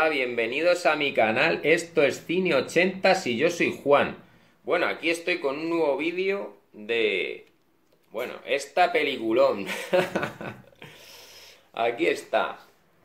Hola, bienvenidos a mi canal. Esto es Cine 80 y yo soy Juan. Bueno, aquí estoy con un nuevo vídeo de... Bueno, esta peliculón. Aquí está.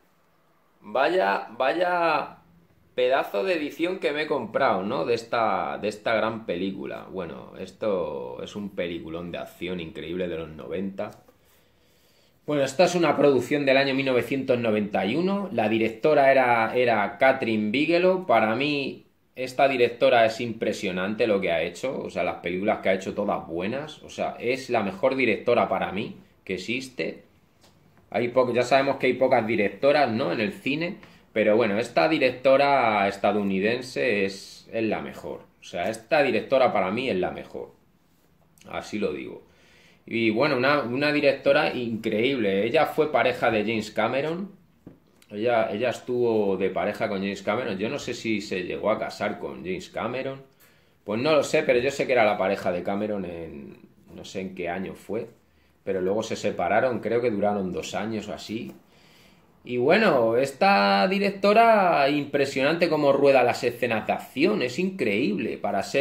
Vaya pedazo de edición que me he comprado, ¿no? De esta gran película. Bueno, esto es un peliculón de acción increíble de los 90. Bueno, esta es una producción del año 1991. La directora era Catherine Bigelow. Para mí, esta directora es impresionante lo que ha hecho. O sea, las películas que ha hecho todas buenas. O sea, es la mejor directora para mí que existe. Ya sabemos que hay pocas directoras, ¿no? En el cine. Pero bueno, esta directora estadounidense es la mejor. O sea, esta directora para mí es la mejor. Así lo digo. Y bueno, una directora increíble. Ella fue pareja de James Cameron. Ella estuvo de pareja con James Cameron. Yo no sé si se llegó a casar con James Cameron. Pues no lo sé, pero yo sé que era la pareja de Cameron en... No sé en qué año fue. Pero luego se separaron, creo que duraron 2 años o así. Y bueno, esta directora, impresionante cómo rueda las escenas de acción. Es increíble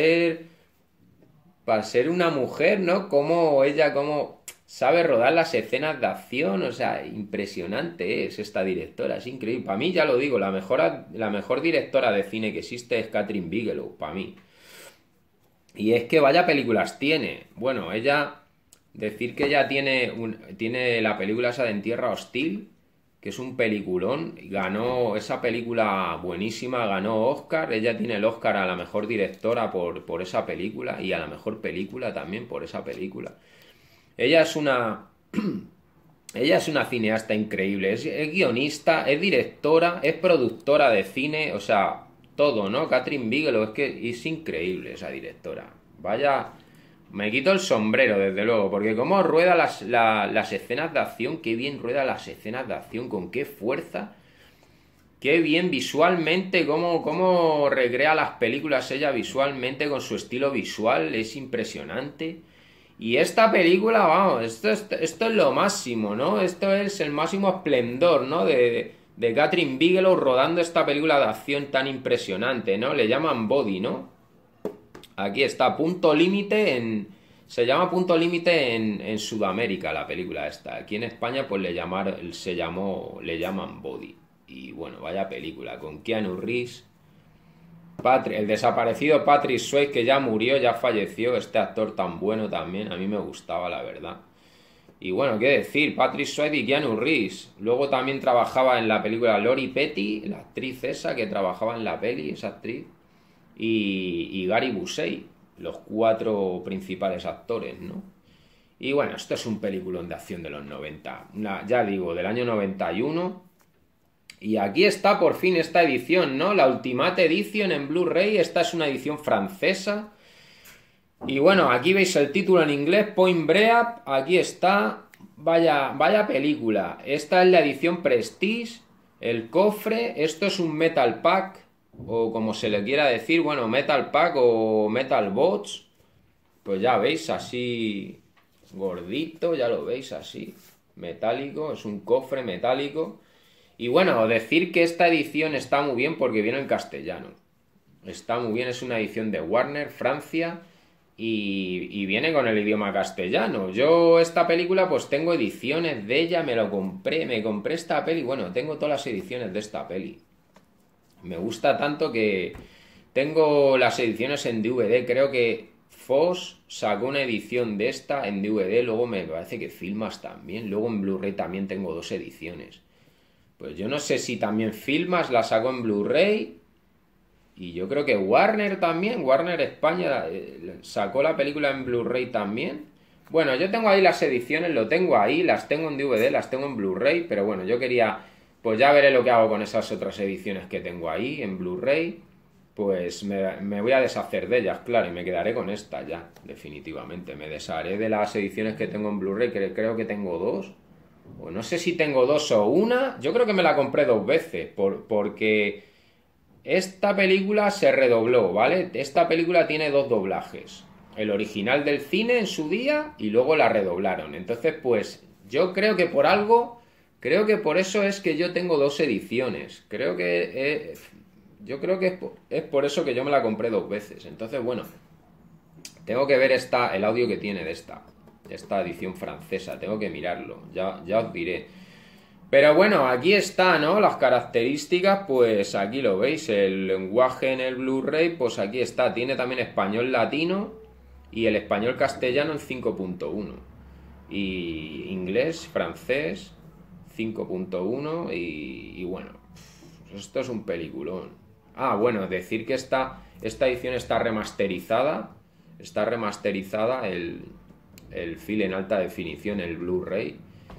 para ser una mujer, ¿no? Cómo sabe rodar las escenas de acción, o sea, impresionante es esta directora, es increíble. Para mí, ya lo digo, la mejor directora de cine que existe es Catherine Bigelow, para mí. Y es que vaya películas tiene. Bueno, decir que ella tiene la película esa de En Tierra Hostil, que es un peliculón, ganó esa película buenísima, ganó Oscar, ella tiene el Oscar a la mejor directora por esa película y a la mejor película también por esa película. Ella es una, ella es una cineasta increíble, es guionista, es directora, es productora de cine, o sea, todo, ¿no? Catherine Bigelow, es que es increíble esa directora. Vaya, me quito el sombrero, desde luego, porque cómo rueda las escenas de acción, qué bien rueda las escenas de acción, con qué fuerza, qué bien visualmente, cómo recrea las películas ella visualmente, con su estilo visual, es impresionante. Y esta película, vamos, esto es lo máximo, ¿no? Esto es el máximo esplendor, ¿no? De Catherine Bigelow rodando esta película de acción tan impresionante, ¿no? Le llaman Body, ¿no? Aquí está, Punto Límite Se llama Punto Límite en Sudamérica la película esta. Aquí en España pues le llaman Body. Y bueno, vaya película, con Keanu Reeves, el desaparecido Patrick Swayze, que ya murió, ya falleció, este actor tan bueno también, a mí me gustaba la verdad. Y bueno, qué decir, Patrick Swayze y Keanu Reeves. Luego también trabajaba en la película Lori Petty, la actriz esa que trabajaba en la peli, esa actriz y Gary Busey, los cuatro principales actores, ¿no? Y bueno, esto es un peliculón de acción de los 90, ya digo, del año 91. Y aquí está por fin esta edición, ¿no? La Ultimate Edition en Blu-ray, esta es una edición francesa. Y bueno, aquí veis el título en inglés, Point Break, aquí está, vaya película. Esta es la edición Prestige, el cofre, esto es un Metal Pack, o como se le quiera decir, bueno, Metal Pack o Metal Box, pues ya veis, así gordito, ya lo veis así, metálico, es un cofre metálico. Y bueno, decir que esta edición está muy bien porque viene en castellano, está muy bien, es una edición de Warner, Francia, y viene con el idioma castellano. Yo esta película pues tengo ediciones de ella, me compré esta peli, bueno, tengo todas las ediciones de esta peli. Me gusta tanto que tengo las ediciones en DVD. Creo que Fox sacó una edición de esta en DVD. Luego me parece que Filmas también. Luego en Blu-ray también tengo 2 ediciones. Pues yo no sé si también Filmas la sacó en Blu-ray. Y yo creo que Warner también. Warner España sacó la película en Blu-ray también. Bueno, yo tengo ahí las ediciones. Lo tengo ahí. Las tengo en DVD. Las tengo en Blu-ray. Pero bueno, yo quería... Pues ya veré lo que hago con esas otras ediciones que tengo ahí en Blu-ray. Pues me voy a deshacer de ellas, claro, y me quedaré con esta ya, definitivamente. Me desharé de las ediciones que tengo en Blu-ray, que creo que tengo 2. O no sé si tengo 2 o una. Yo creo que me la compré 2 veces, porque esta película se redobló, ¿vale? Esta película tiene 2 doblajes. El original del cine en su día y luego la redoblaron. Entonces, pues yo creo que por algo Creo que por eso es que yo tengo dos ediciones. Yo creo que es por eso que yo me la compré dos veces. Entonces, bueno, tengo que ver el audio que tiene de esta edición francesa. Tengo que mirarlo. Ya os diré. Pero bueno, aquí está, ¿no? Las características, pues aquí lo veis. El lenguaje en el Blu-ray, pues aquí está. Tiene también español latino y el español castellano en 5.1. Y inglés, francés, 5.1 y bueno, esto es un peliculón. Ah, bueno, decir que esta edición está remasterizada. Está remasterizada el film en alta definición, el Blu-ray.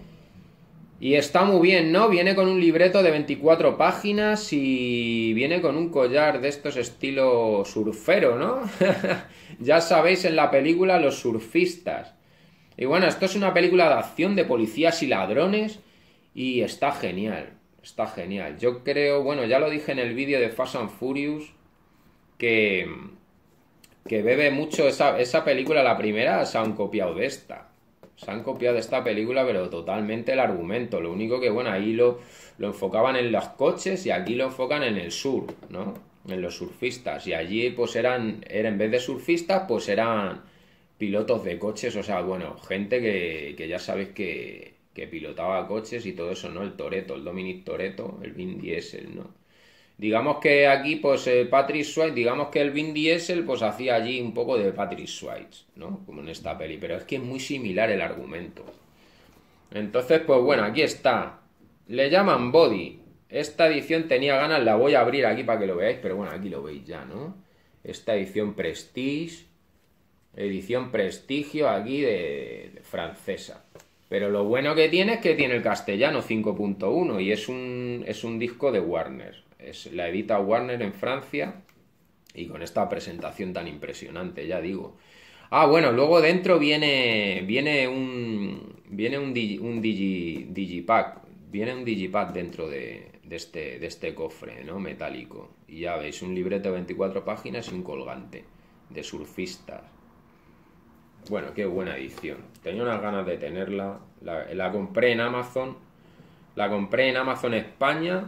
Y está muy bien, ¿no? Viene con un libreto de 24 páginas y viene con un collar de estos estilo surfero, ¿no? Ya sabéis en la película los surfistas. Y bueno, esto es una película de acción de policías y ladrones y está genial, está genial. Yo creo, bueno, ya lo dije en el vídeo de Fast and Furious, que, que bebe mucho esa película, la primera, se han copiado de esta. Se han copiado de esta película, pero totalmente el argumento. Lo único que, bueno, ahí lo enfocaban en los coches y aquí lo enfocan en el surf, ¿no? En los surfistas. Y allí, pues en vez de surfistas, pues eran pilotos de coches, o sea, bueno, gente que ya sabéis que pilotaba coches y todo eso, ¿no? El Toretto, el Dominic Toretto, el Vin Diesel, ¿no? Digamos que aquí, pues Patrick Swayze, digamos que el Vin Diesel, pues hacía allí un poco de Patrick Swayze, ¿no? Como en esta peli, pero es que es muy similar el argumento. Entonces, pues bueno, aquí está. Le llaman Body. Esta edición tenía ganas, la voy a abrir aquí para que lo veáis, pero bueno, aquí lo veis ya, ¿no? Esta edición Prestige. Edición Prestigio aquí de francesa. Pero lo bueno que tiene es que tiene el castellano 5.1 y es un disco de Warner. La edita Warner en Francia y con esta presentación tan impresionante, ya digo. Ah, bueno, luego dentro viene un digipack. Viene un digipack dentro de este cofre, ¿no? Metálico. Y ya veis, un libreto de 24 páginas y un colgante de surfistas. Bueno, qué buena edición. Tenía unas ganas de tenerla. La compré en Amazon. La compré en Amazon España.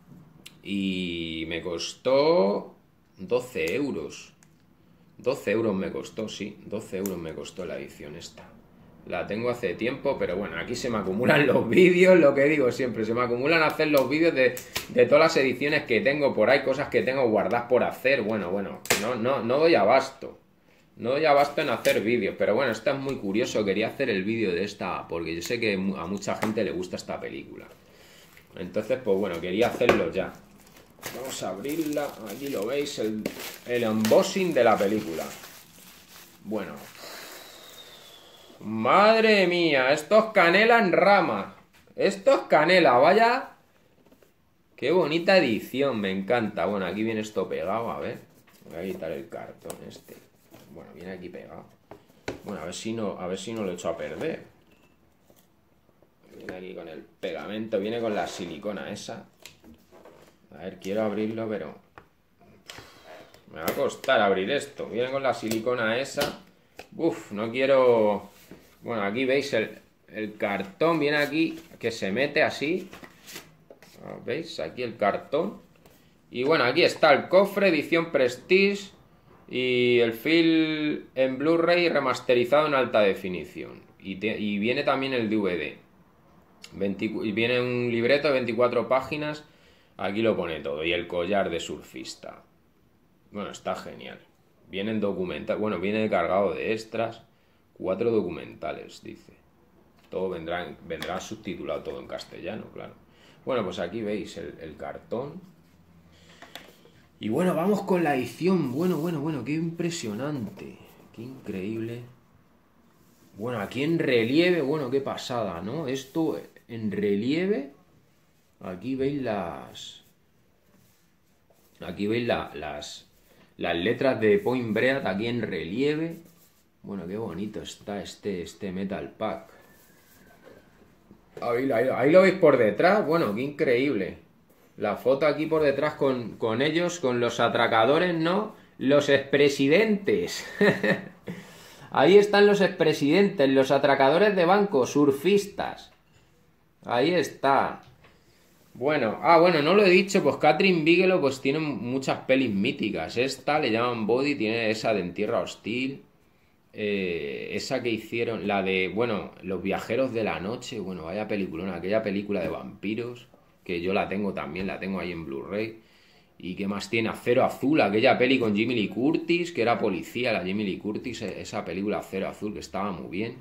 Y me costó 12 euros. 12 euros me costó, sí. 12 euros me costó la edición esta. La tengo hace tiempo, pero bueno, aquí se me acumulan los vídeos, lo que digo siempre. Se me acumulan hacer los vídeos de todas las ediciones que tengo por ahí, cosas que tengo guardadas por hacer. Bueno, no doy abasto. No doy abasto en hacer vídeos, pero bueno, esta es muy curioso. Quería hacer el vídeo de esta porque yo sé que a mucha gente le gusta esta película. Entonces, pues bueno, quería hacerlo ya. Vamos a abrirla. Aquí lo veis, el unboxing de la película. Bueno. Madre mía, esto es canela en rama. Esto es canela, vaya. Qué bonita edición, me encanta. Bueno, aquí viene esto pegado, a ver. Voy a quitar el cartón este. Bueno, viene aquí pegado. Bueno, a ver si no lo echo a perder. Viene aquí con el pegamento, viene con la silicona esa. A ver, quiero abrirlo, pero me va a costar abrir esto. Viene con la silicona esa. Uf, no quiero... Bueno, aquí veis el cartón, viene aquí, que se mete así. ¿Veis? Aquí el cartón. Y bueno, aquí está el cofre, edición Prestige. Y el film en Blu-ray remasterizado en alta definición. Y viene también el DVD. Y viene un libreto de 24 páginas. Aquí lo pone todo. Y el collar de surfista. Bueno, está genial. Vienen documentales. Bueno, viene cargado de extras. 4 documentales, dice. Todo vendrá subtitulado todo en castellano, claro. Bueno, pues aquí veis el cartón. Y bueno, vamos con la edición. Bueno, qué impresionante. Qué increíble. Bueno, aquí en relieve, bueno, qué pasada, ¿no? Esto en relieve. Aquí veis las letras de Point Bread aquí en relieve. Bueno, qué bonito está este Metal Pack. Ahí lo veis por detrás. Bueno, qué increíble. La foto aquí por detrás con ellos, con los atracadores, ¿no? Los expresidentes. Ahí están los expresidentes, los atracadores de banco, surfistas. Ahí está. Bueno, bueno, no lo he dicho, pues Catherine Bigelow pues tiene muchas pelis míticas. Esta le llaman Body, tiene esa de En Tierra Hostil. Esa que hicieron, la de, bueno, Los Viajeros de la Noche, bueno, vaya peliculona, aquella película de vampiros, que yo la tengo también, la tengo ahí en Blu-ray. ¿Y qué más tiene? Acero Azul, aquella peli con Jimmy Lee Curtis, que era policía, la Jimmy Lee Curtis, esa película Acero Azul que estaba muy bien.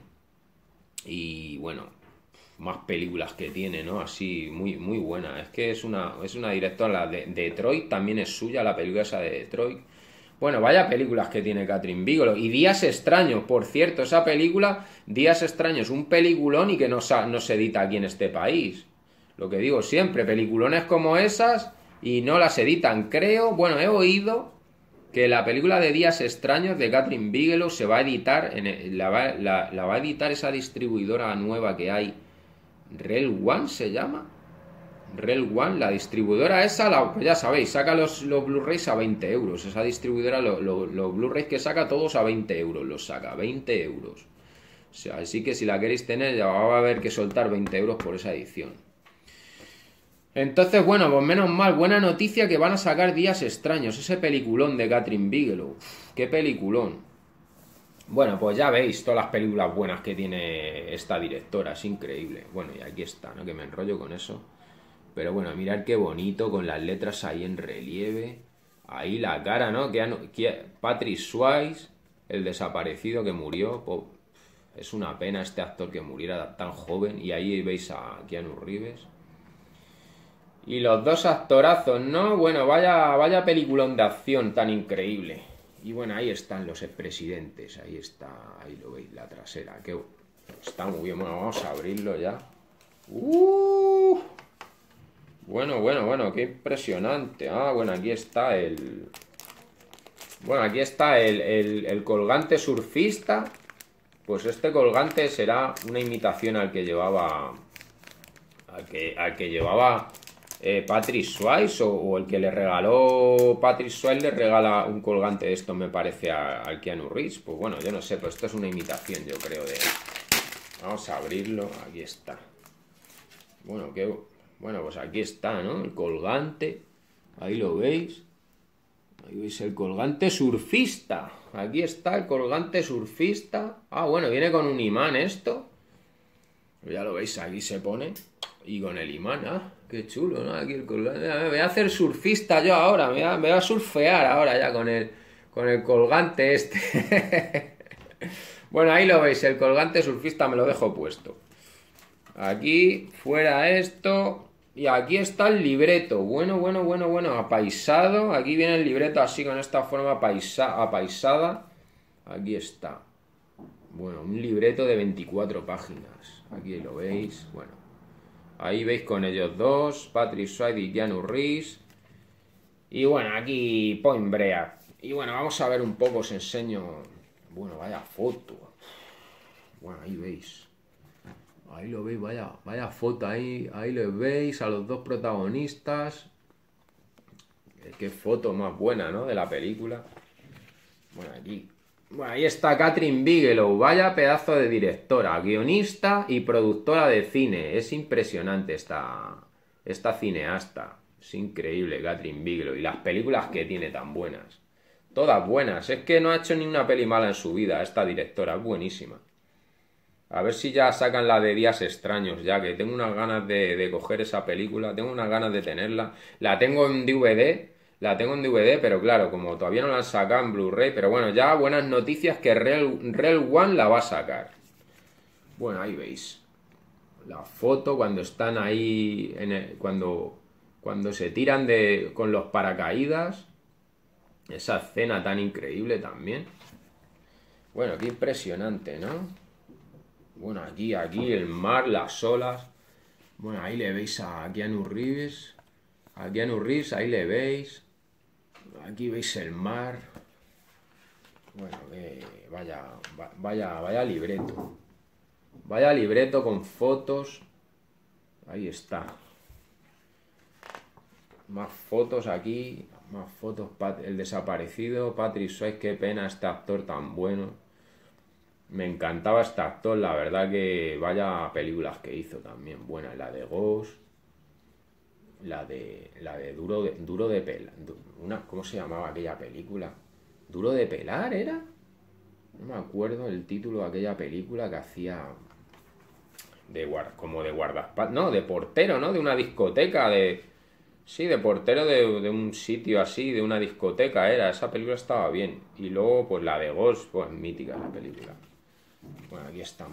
Y bueno, más películas que tiene, ¿no? Así, muy, muy buena. Es que es una directora, la de Detroit también es suya, la película esa de Detroit. Bueno, vaya películas que tiene Catherine Bigelow. Y Días Extraños, por cierto, esa película, Días Extraños, un peliculón y que no se edita aquí en este país. Lo que digo siempre, peliculones como esas y no las editan. Creo, bueno, he oído que la película de Días Extraños de Catherine Bigelow se va a editar, la va a editar esa distribuidora nueva que hay, Rel One se llama. Rel One, la distribuidora esa, pues ya sabéis, saca los Blu-rays a 20 euros. Esa distribuidora, los Blu-rays que saca, todos a 20 euros, los saca, 20 euros. O sea, así que si la queréis tener, ya va a haber que soltar 20 euros por esa edición. Entonces, bueno, pues menos mal, buena noticia que van a sacar Días Extraños, ese peliculón de Catherine Bigelow. Uf, qué peliculón. Bueno, pues ya veis todas las películas buenas que tiene esta directora, es increíble. Bueno, y aquí está, ¿no? Que me enrollo con eso. Pero bueno, mirad qué bonito, con las letras ahí en relieve. Ahí la cara, ¿no? Patrick Swayze, el desaparecido que murió. Es una pena este actor que muriera tan joven. Y ahí veis a Keanu Reeves. Y los dos actorazos, ¿no? Bueno, vaya peliculón de acción tan increíble. Y bueno, ahí están los expresidentes. Ahí está, ahí lo veis, la trasera. Que está muy bien. Bueno, vamos a abrirlo ya. ¡Uh! Bueno, qué impresionante. Bueno, aquí está el... Bueno, aquí está el colgante surfista. Pues este colgante será una imitación al que llevaba... Al que llevaba Patrick Swayze o el que le regaló Patrick Swayze le regala un colgante de esto, me parece, al Keanu Reeves. Pues bueno, yo no sé, pero esto es una imitación, yo creo, de... Vamos a abrirlo, aquí está. Bueno, pues aquí está, ¿no? El colgante. Ahí lo veis. Ahí veis el colgante surfista. Aquí está el colgante surfista. Bueno, viene con un imán esto. Ya lo veis, aquí se pone. Y con el imán, qué chulo, ¿no? Aquí el colgante. Me voy a hacer surfista yo ahora. Me voy a surfear ahora ya con el colgante este. Bueno, ahí lo veis, el colgante surfista me lo dejo puesto. Aquí, fuera esto. Y aquí está el libreto. Bueno, apaisado. Aquí viene el libreto así con esta forma apaisada. Aquí está. Bueno, un libreto de 24 páginas. Aquí lo veis. Bueno, ahí veis con ellos dos, Patrick Swayze y Keanu Reeves. Y bueno, aquí Point Break. Y bueno, vamos a ver un poco, os enseño. Bueno, vaya foto. Bueno, ahí veis. Ahí lo veis, vaya foto ahí lo veis a los dos protagonistas. Qué foto más buena, ¿no? De la película. Bueno, aquí. Bueno, ahí está Catherine Bigelow, vaya pedazo de directora, guionista y productora de cine. Es impresionante esta cineasta. Es increíble, Catherine Bigelow. Y las películas que tiene tan buenas. Todas buenas. Es que no ha hecho ni una peli mala en su vida esta directora. Es buenísima. A ver si ya sacan la de Días Extraños, ya que tengo unas ganas de coger esa película, tengo unas ganas de tenerla. La tengo en DVD, pero claro, como todavía no la han sacado en Blu-ray, pero bueno, ya buenas noticias que Rel One la va a sacar. Bueno, ahí veis la foto cuando están ahí, cuando se tiran con los paracaídas. Esa escena tan increíble también. Bueno, qué impresionante, ¿no? Bueno, aquí el mar, las olas. Bueno, ahí le veis a Keanu Reeves. A Keanu Reeves, ahí le veis. Aquí veis el mar. Bueno, vaya libreto. Vaya libreto con fotos. Ahí está. Más fotos aquí. Más fotos. El desaparecido. Patrick Swayze, qué pena este actor tan bueno. Me encantaba este actor, la verdad que vaya películas que hizo también. Buena, la de Ghost, la de Duro de Pelar. ¿Cómo se llamaba aquella película? ¿Duro de Pelar era? No me acuerdo el título de aquella película que hacía como de guardaespaldas, no, de portero, ¿no? De una discoteca, sí, de portero de un sitio así, de una discoteca era. Esa película estaba bien. Y luego, pues la de Ghost, pues mítica la película. Bueno, aquí están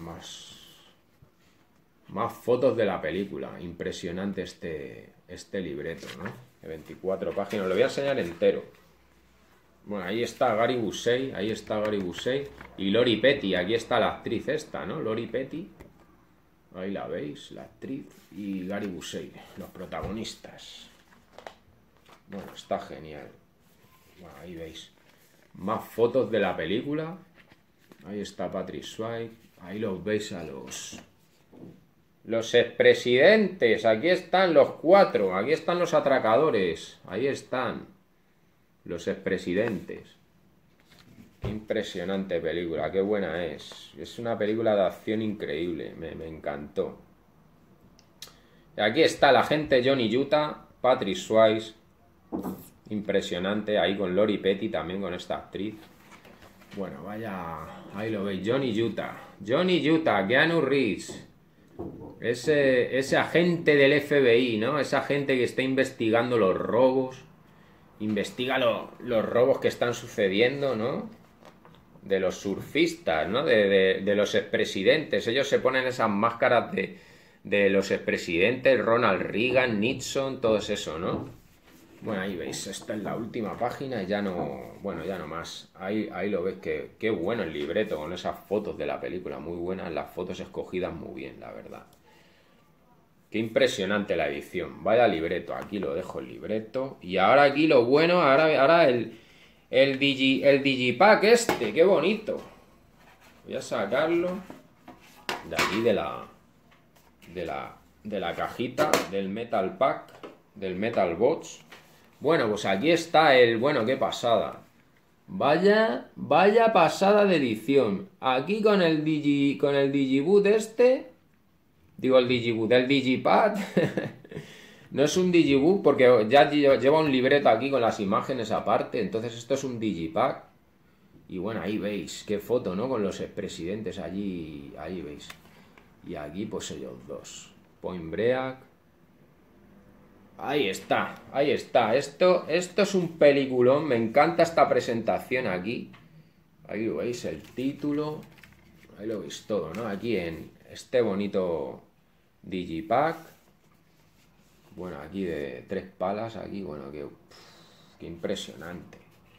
más fotos de la película. Impresionante este libreto, ¿no? De 24 páginas. Lo voy a enseñar entero. Bueno, ahí está Gary Busey, y Lori Petty, aquí está la actriz esta, ¿no? Lori Petty, ahí la veis, la actriz, y Gary Busey, los protagonistas. Bueno, está genial. Bueno, ahí veis. Más fotos de la película. Ahí está Patrick Swayze. Ahí los veis a los expresidentes. Aquí están los 4. Aquí están los atracadores. Ahí están los expresidentes. Qué impresionante película. Qué buena es. Es una película de acción increíble. Me encantó. Y aquí está la gente Johnny Utah, Patrick Swayze. Impresionante. Ahí con Lori Petty también, con esta actriz. Bueno, vaya. Ahí lo veis. Johnny Utah, Keanu Reeves. Ese agente del FBI, ¿no? Esa gente que está investigando los robos. Investiga los robos que están sucediendo, ¿no? De los surfistas, ¿no? De los expresidentes. Ellos se ponen esas máscaras de los expresidentes, Ronald Reagan, Nixon, todo eso, ¿no? Bueno, ahí veis, esta es la última página y ya no... Bueno, ya no más. Ahí lo ves, qué bueno el libreto con esas fotos de la película, muy buenas, las fotos escogidas muy bien, la verdad. Qué impresionante la edición. Vaya libreto, aquí lo dejo el libreto. Y ahora aquí lo bueno, ahora el Digipack este, qué bonito. Voy a sacarlo de aquí de la cajita del Metal Pack, del Metal Box. Bueno, pues aquí está bueno, qué pasada. Vaya pasada de edición. Aquí con el Digiboot este. Digo el Digiboot, el Digipad. No es un Digibook porque ya lleva un libreto aquí con las imágenes aparte. Entonces esto es un Digipack. Y bueno, ahí veis, qué foto, ¿no? Con los expresidentes allí, ahí veis. Y aquí pues ellos dos. Point Break. Ahí está. Esto es un peliculón. Me encanta esta presentación aquí. Ahí lo veis, el título. Ahí lo veis todo, ¿no? Aquí en este bonito Digipack. Bueno, aquí de 3 palas. Aquí, bueno, qué impresionante.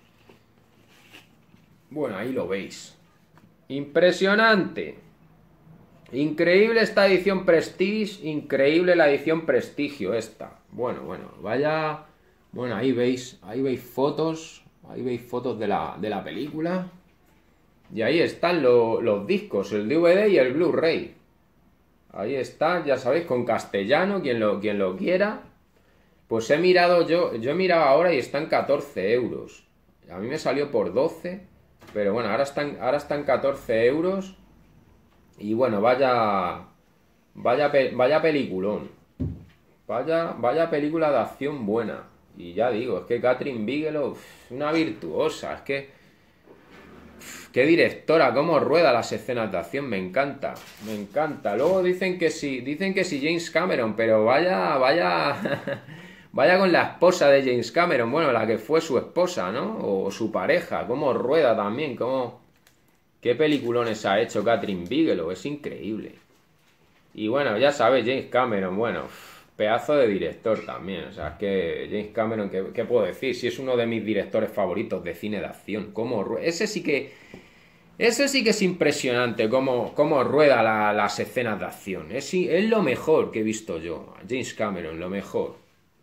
Bueno, ahí lo veis. Impresionante. Increíble esta edición Prestige. Increíble la edición Prestigio esta. Bueno, vaya. Bueno, ahí veis fotos. Ahí veis fotos de la película. Y ahí están los discos, el DVD y el Blu-ray. Ahí está, ya sabéis, con castellano, quien lo quiera. Pues he mirado yo he mirado ahora y están 14 euros. A mí me salió por 12, pero bueno, ahora están 14 euros. Y bueno, vaya peliculón. Vaya película de acción buena. Y ya digo, es que Catherine Bigelow, una virtuosa, es que... Qué directora, cómo rueda las escenas de acción, me encanta. Luego dicen que sí James Cameron, pero vaya con la esposa de James Cameron, bueno, la que fue su esposa, ¿no? O su pareja, cómo rueda también, qué peliculones ha hecho Catherine Bigelow, es increíble. Y bueno, ya sabes, James Cameron, bueno, pedazo de director también, o sea, es que James Cameron, ¿qué puedo decir? Si es uno de mis directores favoritos de cine de acción, ese sí que es impresionante, cómo rueda las escenas de acción, es lo mejor que he visto yo, James Cameron, lo mejor.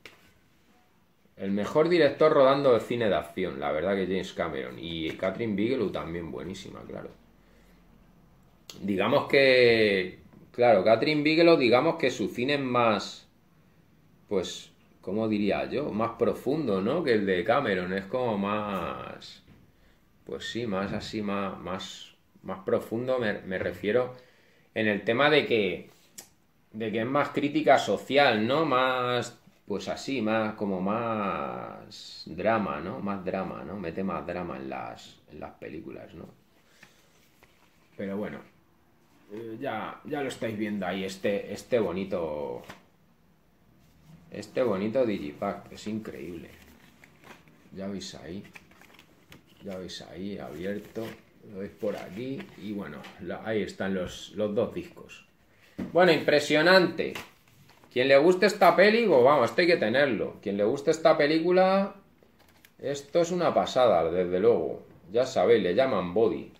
El mejor director rodando de cine de acción, la verdad que James Cameron, y Catherine Bigelow también buenísima, claro. Digamos que... Claro, Catherine Bigelow, digamos que su cine es más, pues, ¿cómo diría yo? Más profundo, ¿no? Que el de Cameron, es como más, pues sí, más así, más Más profundo me refiero en el tema de que es más crítica social, ¿no? Más, pues así, más como más drama, ¿no? Más drama, ¿no? Mete más drama en las películas, ¿no? Pero bueno, ya lo estáis viendo ahí, este bonito Digipack, es increíble. Ya veis ahí, abierto, lo veis por aquí, y bueno, ahí están los dos discos. Bueno, impresionante. Quien le guste esta peli, pues vamos, esto hay que tenerlo. Quien le guste esta película, esto es una pasada, desde luego. Ya sabéis, le llaman Body.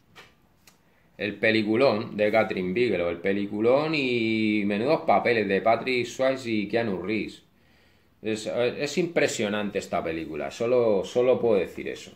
El peliculón de Catherine Bigelow, el peliculón y menudos papeles de Patrick Swayze y Keanu Reeves. Es impresionante esta película, solo puedo decir eso.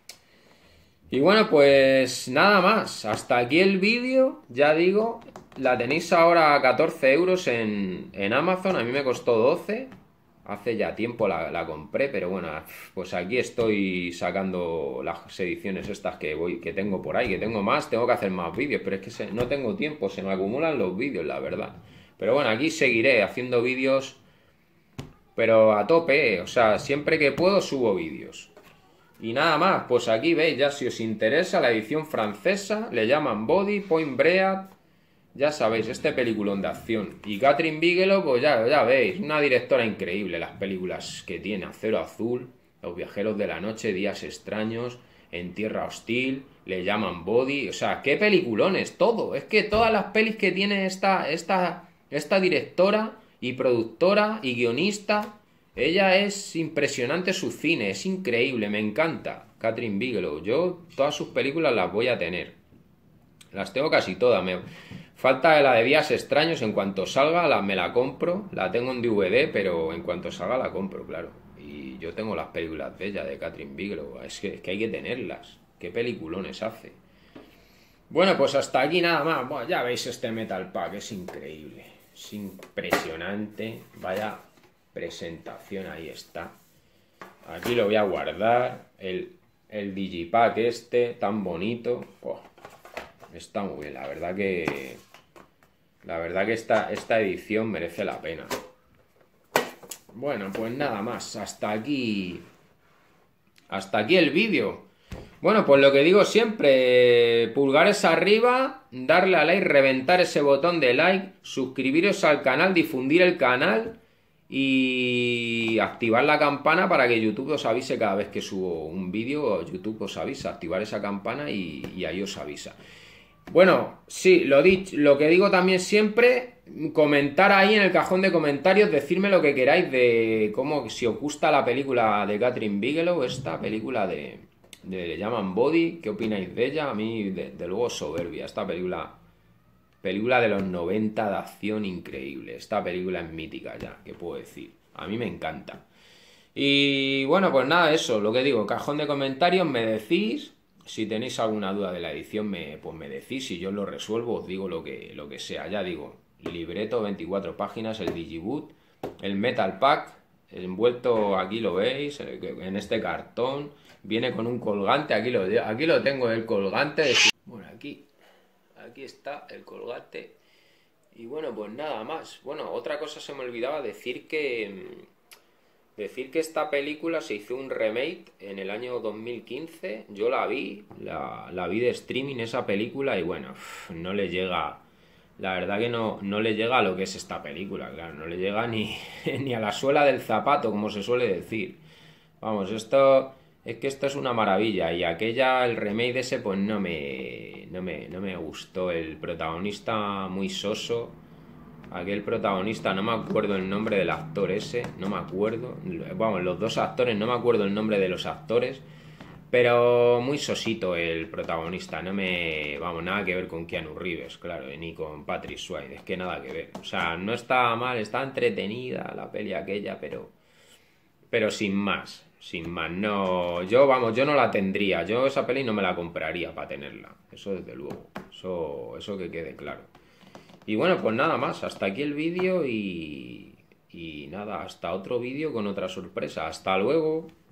Y bueno, pues nada más. Hasta aquí el vídeo. Ya digo, la tenéis ahora a 14 euros en Amazon. A mí me costó 12. Hace ya tiempo la compré, pero bueno, pues aquí estoy sacando las ediciones estas que tengo por ahí, que tengo más, tengo que hacer más vídeos, pero es que no tengo tiempo, se me acumulan los vídeos, la verdad. Pero bueno, aquí seguiré haciendo vídeos, pero a tope, o sea, siempre que puedo subo vídeos. Y nada más, pues aquí veis, ya si os interesa la edición francesa, le llaman Body, Point Break, ya sabéis, este peliculón de acción. Y Catherine Bigelow, pues ya veis, una directora increíble, las películas que tiene, Acero Azul, Los Viajeros de la Noche, Días Extraños, En Tierra Hostil, le llaman Body, o sea, qué peliculones, todo, es que todas las pelis que tiene esta directora y productora y guionista, ella es impresionante su cine, es increíble, me encanta, Catherine Bigelow, yo todas sus películas las voy a tener, las tengo casi todas, falta la de Días Extraños, en cuanto salga me la compro, la tengo en DVD, pero en cuanto salga la compro, claro. Y yo tengo las películas de ella, de Catherine Bigelow, es que hay que tenerlas, qué peliculones hace. Bueno, pues hasta aquí nada más. Bueno, ya veis este Metal Pack, es increíble, es impresionante, vaya presentación, ahí está. Aquí lo voy a guardar, el Digipack este, tan bonito, oh, está muy bien, la verdad que esta edición merece la pena. Bueno, pues nada más, hasta aquí el vídeo. Bueno, pues lo que digo siempre, pulgares arriba, darle a like, reventar ese botón de like, suscribiros al canal, difundir el canal y activar la campana para que YouTube os avise cada vez que subo un vídeo. YouTube os avisa, activar esa campana y ahí os avisa. Bueno, sí, lo que digo también siempre, comentar ahí en el cajón de comentarios, decirme lo que queráis de cómo, si os gusta la película de Catherine Bigelow, esta película le llaman Body, ¿qué opináis de ella? A mí, de luego, soberbia, esta película de los 90 de acción increíble, esta película es mítica ya, ¿qué puedo decir? A mí me encanta. Y bueno, pues nada, eso, lo que digo, cajón de comentarios, me decís. Si tenéis alguna duda de la edición, pues me decís y yo lo resuelvo, os digo lo que sea. Ya digo, libreto, 24 páginas, el Digiboot, el Metal Pack, envuelto, aquí lo veis, en este cartón, viene con un colgante, aquí lo tengo, el colgante. Bueno, aquí está el colgante. Y bueno, pues nada más. Bueno, otra cosa se me olvidaba decir que esta película se hizo un remake en el año 2015, yo la vi de streaming esa película y bueno, no le llega, la verdad que no le llega a lo que es esta película, claro, no le llega ni a la suela del zapato, como se suele decir. Vamos, esto es una maravilla y el remake de ese pues no me gustó, el protagonista muy soso. Aquel protagonista, no me acuerdo el nombre del actor ese, no me acuerdo. Vamos, los dos actores, no me acuerdo el nombre de los actores. Pero muy sosito el protagonista, vamos, nada que ver con Keanu Reeves, claro, ni con Patrick Swayze, es que nada que ver. O sea, no está mal, está entretenida la peli aquella, pero sin más, no, yo no la tendría, yo esa peli no me la compraría para tenerla, eso desde luego, eso que quede claro. Y bueno, pues nada más, hasta aquí el vídeo y nada, hasta otro vídeo con otra sorpresa. Hasta luego.